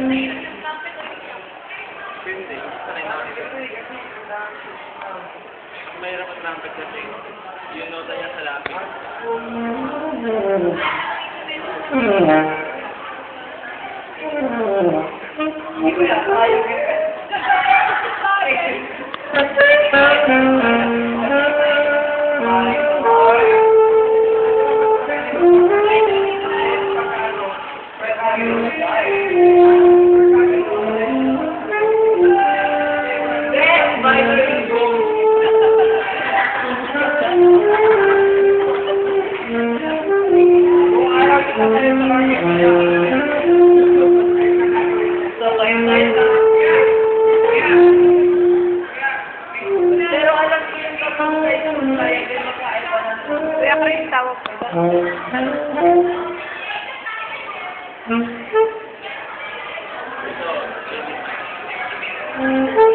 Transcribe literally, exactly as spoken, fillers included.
Hindi. Sanay na ako nito. Mahirap ang trumpet kasi yung nota niya sa lapis. Hindi ko yan tayo. Pero alam ko yung kapag kayo kaya din magkaiba na. Kaya ko yung tawag ko. Ito,